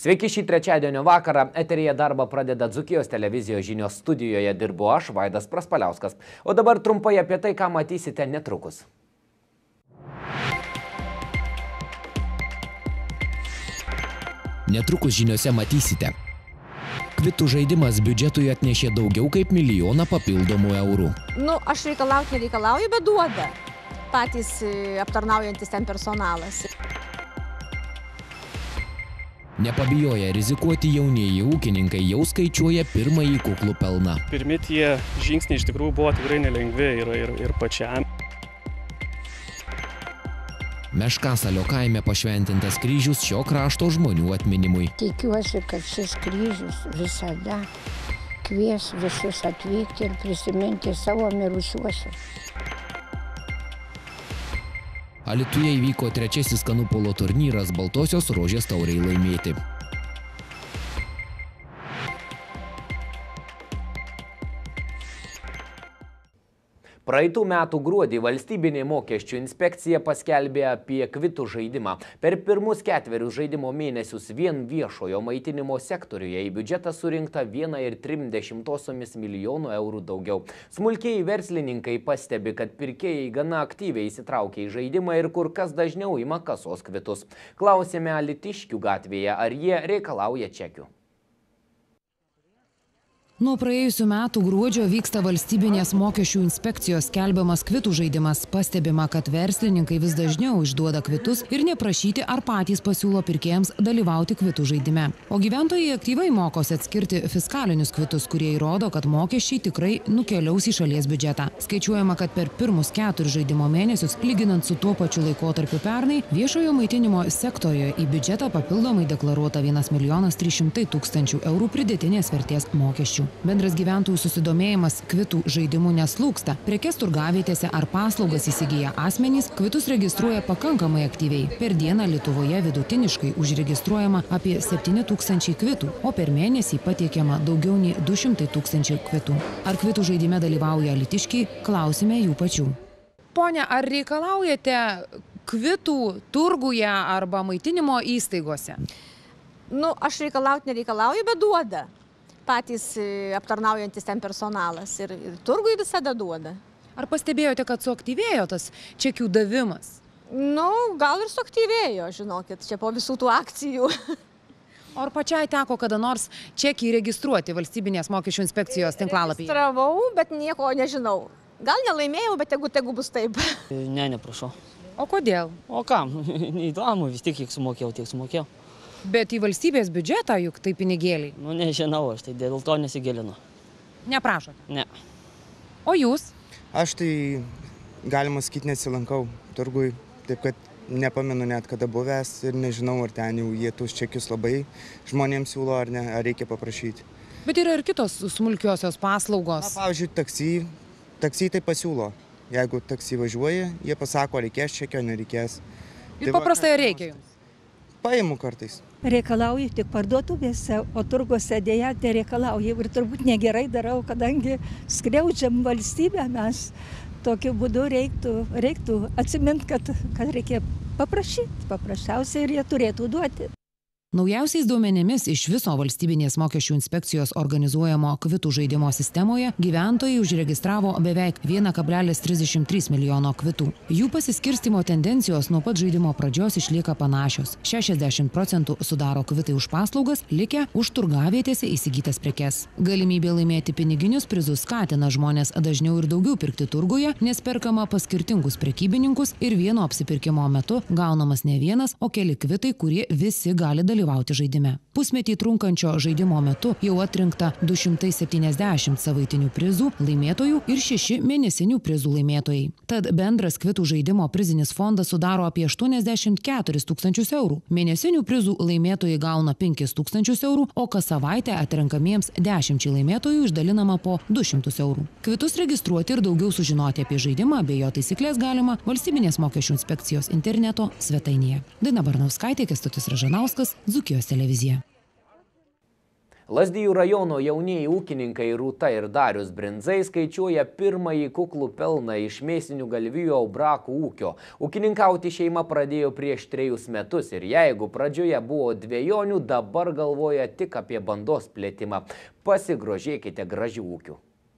Sveiki šį trečiadienio vakarą. Eteryje darbą pradeda Dzūkijos televizijos žinios, studijoje dirbu aš, Vaidas Praspaliauskas. O dabar trumpai apie tai, ką matysite netrukus. Netrukus žiniose matysite. Kvitų žaidimas biudžetui atnešė daugiau kaip 1 milijoną papildomų eurų. Aš nereikalauju, bet duoda patys aptarnaujantis ten personalas. Nepabijoję rizikuoti jaunieji ūkininkai jau skaičiuoja pirmąjį kuklų pelną. Pirmi tie žingsniai iš tikrųjų buvo tikrai nelengvi ir pačiam. Meškasalio kaime pašventintas kryžius šio krašto žmonių atminimui. Tikiuosi, kad šis kryžius visada kvies visus atvykti ir prisiminti savo mirusiuosius. Alytuje įvyko trečiasis kanupolo turnyras Baltosios rožės taurei laimėti. Praeitų metų gruodį valstybinė mokesčių inspekcija paskelbė apie kvitų žaidimą. Per pirmus 4 žaidimo mėnesius vien viešojo maitinimo sektoriuje į biudžetą surinkta 1,3 milijonų eurų daugiau. Smulkieji verslininkai pastebi, kad pirkėjai gana aktyviai įsitraukia į žaidimą ir kur kas dažniau ima kasos kvitus. Klausėme Alytiškių gatvėje, ar jie reikalauja čekių. Nuo praėjusių metų gruodžio vyksta valstybinės mokesčių inspekcijos skelbiamas kvitų žaidimas. Pastebima, kad verslininkai vis dažniau išduoda kvitus ir neprašyti ar patys pasiūlo pirkėjams dalyvauti kvitų žaidime. O gyventojai aktyviai mokosi atskirti fiskalinius kvitus, kurie įrodo, kad mokesčiai tikrai nukeliaus į šalies biudžetą. Skaičiuojama, kad per pirmus 4 žaidimo mėnesius, lyginant su tuo pačiu laikotarpiu pernai, viešojo maitinimo sektorijoje į biudžetą papildomai deklaruota 1,3 milijonų eurų pridėtinės vertės mokesčių. Bendras gyventojų susidomėjimas kvitų žaidimų neslūgsta. Prekes turgavietėse ar paslaugas įsigyja asmenys kvitus registruoja pakankamai aktyviai. Per dieną Lietuvoje vidutiniškai užregistruojama apie 7 000 kvitų, o per mėnesį pateikiama daugiau nei 200 000 kvitų. Ar kvitų žaidime dalyvauja alytiškiai, klausime jų pačių. Pone, ar reikalaujate kvitų turguje arba maitinimo įstaigose? Aš nereikalauju, bet duoda patys aptarnaujantis ten personalas ir turgui visada duoda. Ar pastebėjote, kad suaktyvėjo tas čekių davimas? Gal ir suaktyvėjo, žinokit, čia po visų tų akcijų. Ar pačiai teko kada nors čekį registruoti valstybinės mokesčių inspekcijos tinklalapyje? Registravau, bet nieko nežinau. Gal nelaimėjau, bet tegu bus taip. Neprašau. O kodėl? O kam? Neįdomu, vis tiek kiek sumokėjau, tiek sumokėjau. Bet į valstybės biudžetą juk tai pinigėliai. Nežinau, aš tai dėl to nesigilinu. Neprašote? Ne. O jūs? Aš tai, galima sakyti, nesilankau turgui, taip kad nepamenu net kada buvęs ir nežinau, ar ten jau jie tuos čekius labai žmonėms siūlo ar ne, ar reikia paprašyti. Bet yra ir kitos smulkiosios paslaugos. Pavyzdžiui, taksi tai pasiūlo. Jeigu taksi važiuoja, jie pasako, reikės čekio, nereikės. Ir paprastai reikia jums? Paimu kartais. Reikalauju tik parduotuvėse, o turguose dėja nereikalauju. Ir turbūt negerai darau, kadangi skriaudžiam valstybę, mes tokiu būdu reiktų atsiminti, kad reikia paprašyti. Paprasčiausiai ir jie turėtų duoti. Naujausiais duomenimis iš viso valstybinės mokesčių inspekcijos organizuojamo kvitų žaidimo sistemoje gyventojai užregistravo beveik 1,33 milijono kvitų. Jų pasiskirstimo tendencijos nuo pat žaidimo pradžios išlieka panašios. 60% sudaro kvitai už paslaugas, likę už turgavietėse įsigytas prekes. Galimybė laimėti piniginius prizus skatina žmonės dažniau ir daugiau pirkti turguje, nes perkama pas skirtingus prekybininkus ir vieno apsipirkimo metu gaunamas ne vienas, o keli kvitai, kurie visi gali dalyvauti žaidime. Pusmetį trunkančio žaidimo metu jau atrinkta 270 savaitinių prizų laimėtojų ir 6 mėnesinių prizų laimėtojai. Tad bendras kvitų žaidimo prizinis fondas sudaro apie 84 000 eurų. Mėnesinių prizų laimėtojai gauna 5 000 eurų, o kas savaitę atrenkamiems 10 laimėtojų išdalinama po 200 eurų. Kvitus registruoti ir daugiau sužinoti apie žaidimą bei jo taisyklės galima valstybinės mokesčių inspekcijos interneto svetainėje. Daina Barnauskaitė, Kęstutis Ražanauskas, Dzūkijos televizija. Lazdijų rajono jaunieji ūkininkai Rūta ir Darius Brindzai skaičiuoja pirmąjį kuklų pelną iš mėsinių galvijų aubrakų ūkio. Ūkininkauti šeima pradėjo prieš 3 metus ir jeigu pradžioje buvo dvejonių, dabar galvoja tik apie bandos plėtimą. Pasigrožėkite gražių ūkių.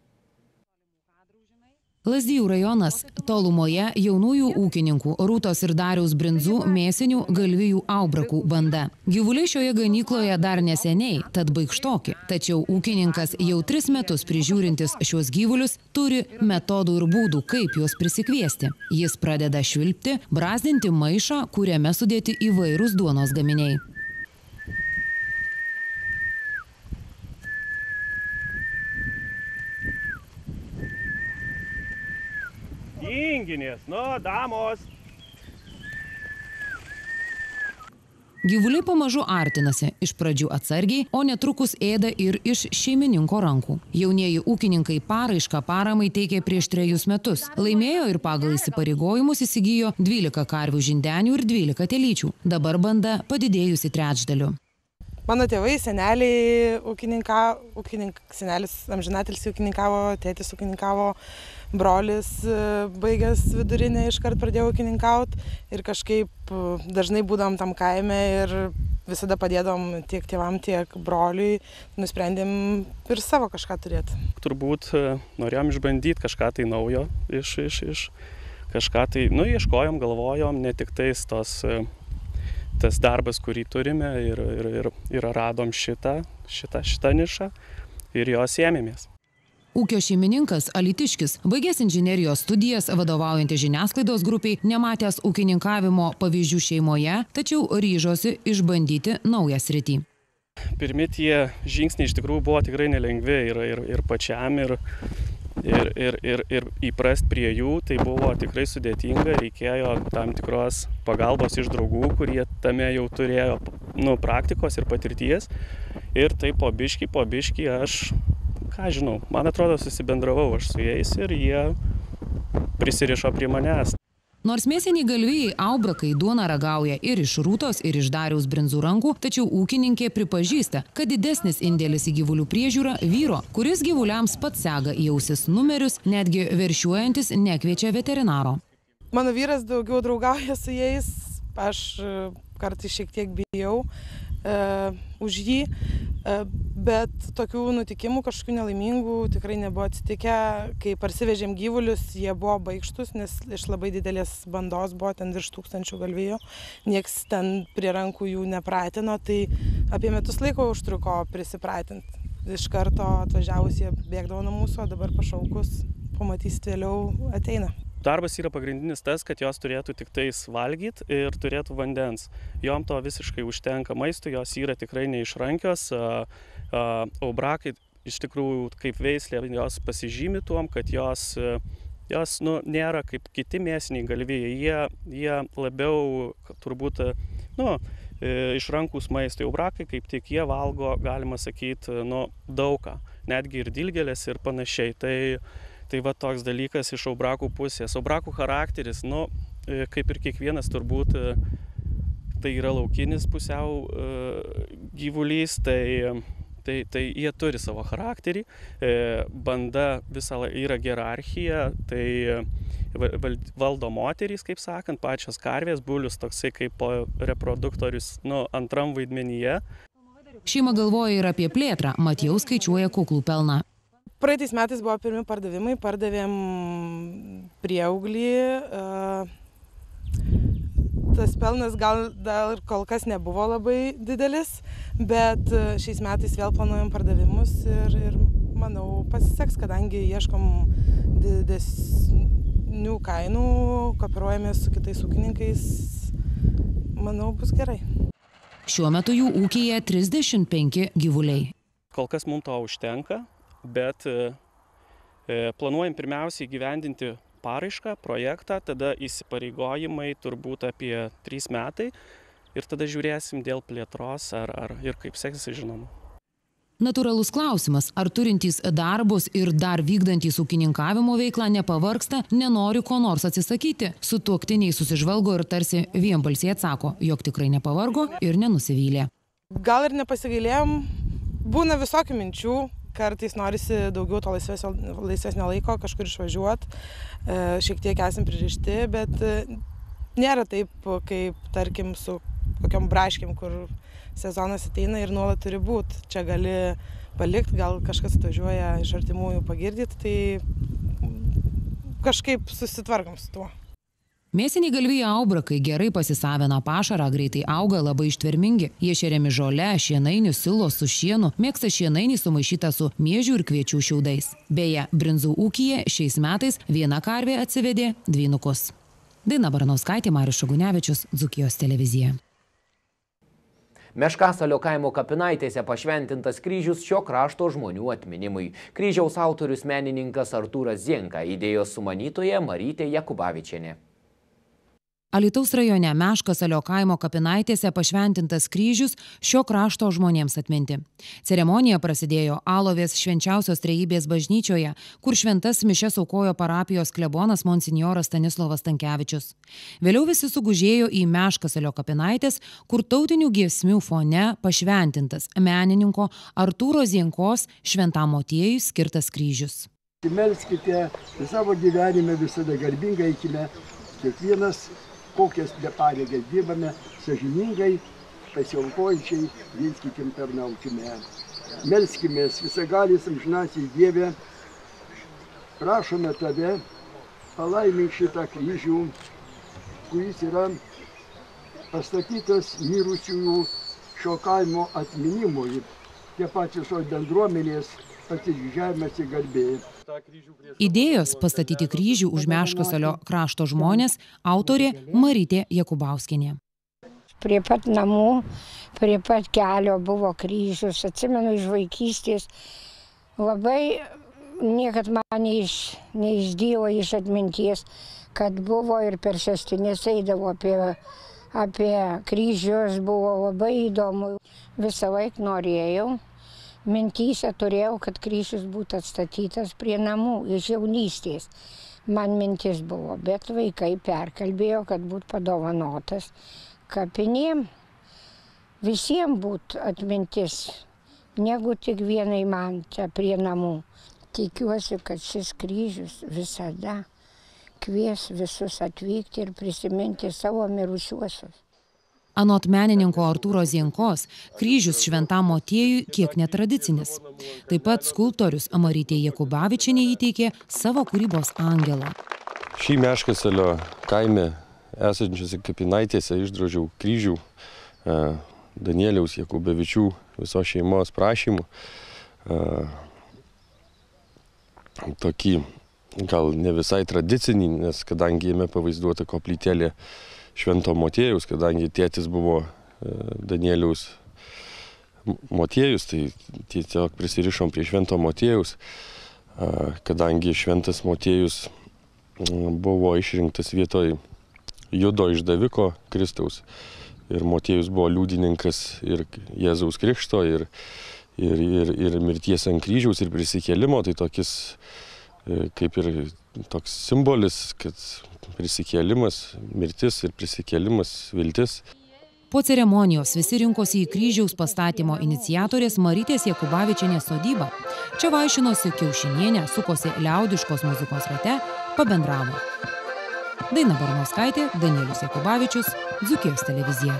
Lazdijų rajonas tolumoje jaunųjų ūkininkų Rūtos ir Dariaus Brindzų mėsinių galvijų aubrakų banda. Gyvuliai šioje ganykloje dar neseniai, tad baikštoki. Tačiau ūkininkas jau 3 metus prižiūrintis šios gyvulius turi metodų ir būdų, kaip juos prisikviesti. Jis pradeda švilpti, brazdinti maišą, kuriame sudėti įvairūs duonos gaminiai. Tinginės, nu, damos. Gyvuliai pamažu artinasi, iš pradžių atsargiai, o netrukus ėda ir iš šeimininko rankų. Jaunieji ūkininkai paraišką paramai teikė prieš 3 metus. Laimėjo ir pagal įsipareigojimus įsigijo 12 karvių žindenių ir 12 telyčių. Dabar banda padidėjusi trečdaliu. Mano tėvai, seneliai senelis amžinatelis ūkininkavo, tėtis ūkininkavo, brolis baigęs vidurinę iškart pradėjo ūkininkauti ir kažkaip dažnai būdavom tam kaime ir visada padėdom tiek tėvam, tiek broliui, nusprendėm ir savo kažką turėti. Turbūt norėjom išbandyti kažką tai naujo, iš kažką tai, ieškojom, galvojom, ne tik tais tas darbas, kurį turime ir radom šitą nišą ir jos ėmėmės. Ūkio šeimininkas Alytiškis, baigęs inžinerijos studijas, vadovaujantis žiniasklaidos grupiai, nematęs ūkininkavimo pavyzdžių šeimoje, tačiau ryžosi išbandyti naują sritį. Pirmi tie žingsniai iš tikrųjų buvo tikrai nelengvi ir pačiam, ir įprast prie jų, tai buvo tikrai sudėtinga, reikėjo tam tikros pagalbos iš draugų, kurie tame jau turėjo praktikos ir patirties. Ir tai po biškį aš, man atrodo, susibendravau aš su jais ir jie prisirišo prie manęs. Nors mėsiniai galvijai aubrakai duoną ragauja ir iš Rūtos, ir iš Dariaus Brindzų rankų, tačiau ūkininkė pripažįsta, kad didesnis indėlis į gyvulių priežiūrą vyro, kuris gyvuliams pats sega į ausis numerius, netgi veršiuojantis nekviečia veterinaro. Mano vyras daugiau draugauja su jais, aš kartais šiek tiek bijau už jį, bet tokių nutikimų kažkokių nelaimingų tikrai nebuvo atsitikę. Kai parsivežėm gyvulius, jie buvo baikštus, nes iš labai didelės bandos buvo ten virš 1000 galvijų. Nieks ten prie rankų jų nepratino, tai apie metus laiko užtruko prisipratinti. Iš karto atvažiavus jie bėgdavo nuo mūsų, o dabar pašaukus, pamatysit vėliau, ateina. Darbas yra pagrindinis tas, kad jos turėtų tik tais valgyti ir turėtų vandens. Jom to visiškai užtenka maistų, jos yra tikrai neišrankios. Aubrakai iš tikrųjų kaip veislė, jos pasižymi tuom, kad jos nėra kaip kiti mėsiniai galvijai. Jie labiau turbūt išrankus maistui. Aubrakai kaip tik jie valgo, galima sakyti, daugą, netgi ir dilgėlės ir panašiai. Tai va toks dalykas iš aubrakų pusės. Aubrakų charakteris, kaip ir kiekvienas turbūt, tai yra laukinis pusiau gyvulys, tai jie turi savo charakterį. Banda visą yra hierarchija, tai valdo moterys, kaip sakant, pačios karvės, bulius toksai kaip reproduktorius antram vaidmenyje. Šeima galvoja ir apie plėtrą, mat jau skaičiuoja kuklų pelną. Praeitais metais buvo pirmi pardavimai, pardavėm prieauglį. Tas pelnas gal dar kol kas nebuvo labai didelis, bet šiais metais vėl planuojam pardavimus ir manau pasiseks, kadangi ieškom didesnių kainų, kooperuojamės su kitais ūkininkais, manau bus gerai. Šiuo metu jų ūkyje 35 gyvuliai. Kol kas mums to užtenka. Bet planuojam pirmiausiai įgyvendinti paraišką, projektą, tada įsipareigojimai turbūt apie 3 metai ir tada žiūrėsim dėl plėtros ir kaip seksis, žinoma. Natūralus klausimas, ar turintys darbus ir dar vykdantys ūkininkavimo veiklą nepavargsta, nenori ko nors atsisakyti. Sutuoktiniai susižvalgo ir tarsi vienbalsiai atsako, jog tikrai nepavargo ir nenusivylė. Gal ir nepasigailėjom, Būna visokių minčių, kartais norisi daugiau to laisvesnio laiko, kažkur išvažiuoti, šiek tiek esam pririšti, bet nėra taip, kaip, tarkim, su kokiom braškėm, kur sezonas ateina ir nuolat turi būti. Čia gali palikti, gal kažkas atvažiuoja iš artimųjų pagirdyti, tai kažkaip susitvarkom su tuo. Mėsiniai galvijai aubrakai gerai pasisavina pašarą, greitai auga, labai ištvermingi. Jie šeriami žole, šienainių, silos su šienu, mėgsta šienainį sumaišytą su miežių ir kviečių šiaudais. Beje, Brinzų ūkyje šiais metais viena karvė atsivedė dvynukus. Daina Baranauskaitė, Marius Šagunevičius, Dzūkijos televizija. Meškasalio kaimo kapinaitėse pašventintas kryžius šio krašto žmonių atminimui. Kryžiaus autorius menininkas Artūras Zienka, idėjos sumanytoja Marytė Jakubavičienė. Alytaus rajone Meškasalio kaimo kapinaitėse pašventintas kryžius šio krašto žmonėms atminti. Ceremonija prasidėjo Alovės švenčiausios trejybės bažnyčioje, kur šventas mišias aukojo parapijos klebonas monsinjoras Stanislovas Stankevičius. Vėliau visi sugužėjo į Meškasalio kapinaitės, kur tautinių giesmių fone pašventintas menininko Artūro Zienkos Šventam Motiejui skirtas kryžius. Melskite savo gyvenime visada garbingai eikime, kiekvienas kokias pareigas dirbame, sąžiningai, pasiaukojančiai, viens kitiem tarnaukime. Melskimės visagalis amžinasis Dieve, prašome tave, palaimink šitą kryžių, kuris yra pastatytas mirusiųjų šio kaimo atminimui. Tie patys bendruomenės pasididžiavimas ir garbė. Idėjos pastatyti kryžių už Meškasalio krašto žmonės autorė Marytė Jakubauskienė. Prie pat namų, prie pat kelio buvo kryžius, atsimenu iš vaikystės. Labai niekad man neišdyvo iš atminties, kad buvo ir per šestinės eidavo apie kryžius, buvo labai įdomu. Visą laiką norėjau. Mintyse turėjau, kad kryžius būtų atstatytas prie namų iš jaunystės. Man mintis buvo, bet vaikai perkalbėjo, kad būtų padovanotas kapinėm. Visiems būtų atmintis, negu tik vienai man čia prie namų. Tikiuosi, kad šis kryžius visada kvies visus atvykti ir prisiminti savo mirusiuosius. Anot menininko Artūro Zienkos, kryžius Šventam Motiejui kiek netradicinis. Taip pat skulptorius Marytė Jakubavičienė įteikė savo kūrybos angelą. Šį Meškasalio kaime esančiose kapinaitėse išdrožiau kryžių Danieliaus Jakubavičių visos šeimos prašymų. Tokį gal ne visai tradicinį, nes kadangi jame pavaizduota koplytėlė Švento Motiejaus, kadangi tėtis buvo Danieliaus Motiejus, tai tiesiog prisirišom prie Švento Motiejaus, kadangi Šventas Motiejus buvo išrinktas vietoj Judo išdaviko Kristaus ir Motiejus buvo liudininkas ir Jėzaus Krikšto, ir mirties ant kryžiaus ir prisikėlimo, tai tokis kaip ir toks simbolis, kad prisikėlimas, mirtis ir prisikėlimas, viltis. Po ceremonijos visi rinkosi į kryžiaus pastatymo iniciatorės Marytės Jakubavičienės sodybą. Čia vaišinosi kiaušinienė, sukosi liaudiškos muzikos rate, pabendravo. Daina Baranauskaitė, Danielius Jakubavičius, Dzūkijos televizija.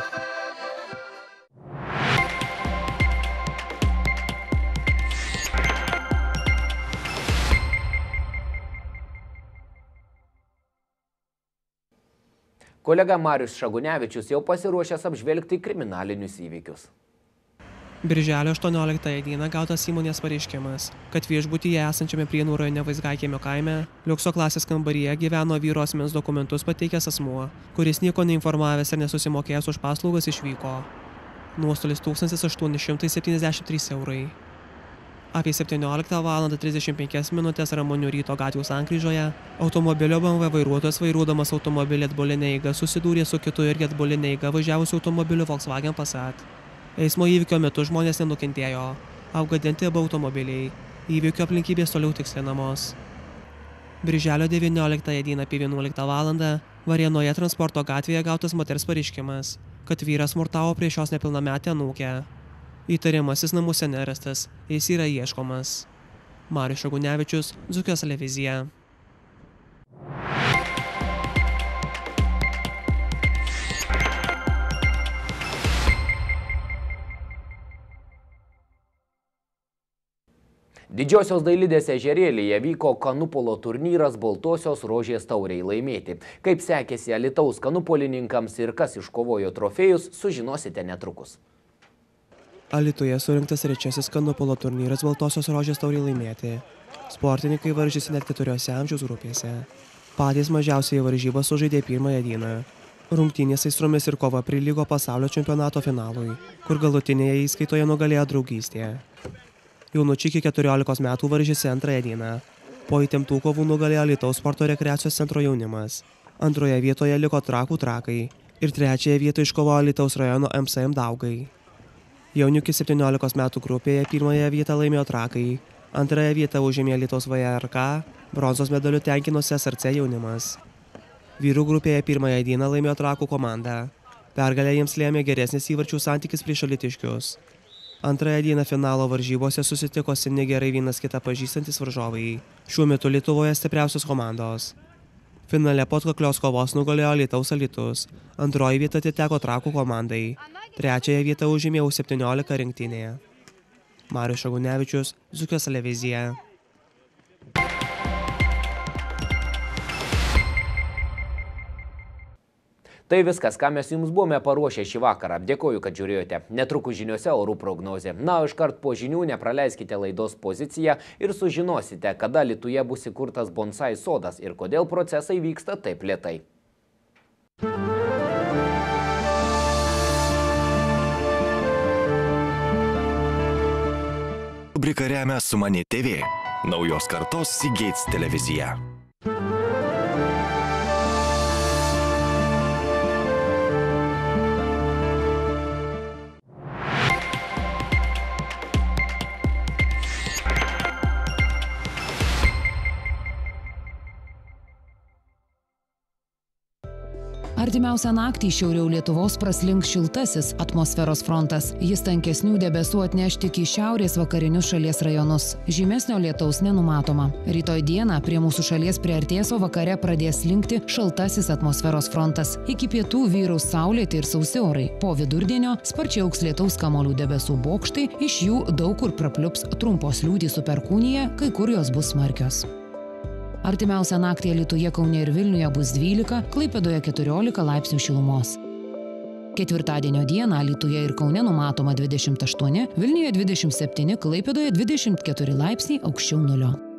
Kolega Marius Šagunevičius jau pasiruošęs apžvelgti kriminalinius įvykius. Birželio 18 dieną gautas įmonės pareiškimas, kad viešbutyje esančiame Prienų rajone Vaizgakiemio kaime liukso klasės kambaryje gyveno vyro asmens dokumentus pateikęs asmuo, kuris nieko neinformavęs ir nesusimokėjęs už paslaugas išvyko. Nuostolis 1873 eurai. Apie 17:35 Ramonių ryto gatvių sankryžoje automobilio BMW vairuotojas vairuodamas automobilį atbuline eiga susidūrė su kitu irgi atbuline eiga važiavusiu automobiliu Volkswagen Passat. Eismo įvykio metu žmonės nenukentėjo, apgadinti abu automobiliai. Įvykio aplinkybės toliau tikslinamos. Birželio 19 dieną apie 11 valandą Varėnoje Transporto gatvėje gautas moters pareiškimas, kad vyras smurtavo prieš jos nepilnametę anūkę. Įtariamasis namuose nerastas, jis yra ieškomas. Marius Šagunevičius, Dzūkijos televizija. Didžiosios Dailidės ežerėlyje vyko kanupolo turnyras Baltosios rožės tauriai laimėti. Kaip sekėsi Alytaus kanupolininkams ir kas iškovojo trofėjus, sužinosite netrukus. Alytuje surinktas trečiasis kanupolo turnyras Baltosios rožės tauriai laimėti. Sportininkai varžėsi net 4 amžiaus grupėse. Patys mažiausiai varžybas sužaidė pirmąją dieną. Rungtynės aistromis ir kova prilygo pasaulio čempionato finalui, kur galutinėje įskaitoje nugalėjo Draugystė. Jaunučiai iki 14 metų varžėsi antrąją dieną. Po įtemptų kovų nugalėjo Alytaus sporto rekreacijos centro jaunimas. Antroje vietoje liko Trakų Trakai ir trečiąją vietą iškovojo Alytaus rajono MSM Daugai. Jaunių iki 17 metų grupėje pirmąją vietą laimėjo Trakai, antrąją vietą užėmė Alytaus VRK, bronzos medaliu tenkinosi SRC jaunimas. Vyrų grupėje pirmąją dieną laimėjo Trakų komanda. Pergalę jiems lėmė geresnis įvarčių santykis prieš alytiškius. Antrąją dieną finalo varžybose susitikosi negerai vienas kitą pažįstantis varžovai. Šiuo metu Lietuvoje stipriausios komandos. Finale po atkaklios kovos nugalėjo Alytaus Alytus. Antroji vieta atiteko Trakų komandai. Trečiąją vietą užėmė U17 rinktinėje. Marius Šagunevičius, Dzūkijos televizija. Tai viskas, ką mes jums buvome paruošę šį vakarą. Dėkoju, kad žiūrėjote. Netrukus žiniuose orų prognozė. Na, iškart po žinių nepraleiskite laidos poziciją ir sužinosite, kada Alytuje bus įkurtas bonsai sodas ir kodėl procesai vyksta taip lėtai. Rubrika remia Sumani TV, naujos kartos Seagates televizija. Artimiausią naktį šiauriau Lietuvos praslinks šiltasis atmosferos frontas. Jis tankesnių debesų atneš tik į šiaurės vakarinius šalies rajonus. Žymesnio lietaus nenumatoma. Rytoj dieną prie mūsų šalies priartės, o vakare pradės slinkti šaltasis atmosferos frontas. Iki pietų vyraus saulėti ir sausi orai. Po vidurdienio sparčiai augs lietaus kamuolių debesų bokštai, iš jų daug kur prapliups trumpos liūtys su perkūnija, kai kur jos bus smarkios. Artimiausią naktį Alytuje, Kaune ir Vilniuje bus 12, Klaipėdoje 14 laipsnių šilumos. Ketvirtadienio dieną Alytuje ir Kaune numatoma 28, Vilniuje 27, Klaipėdoje 24 laipsniai aukščiau nulio.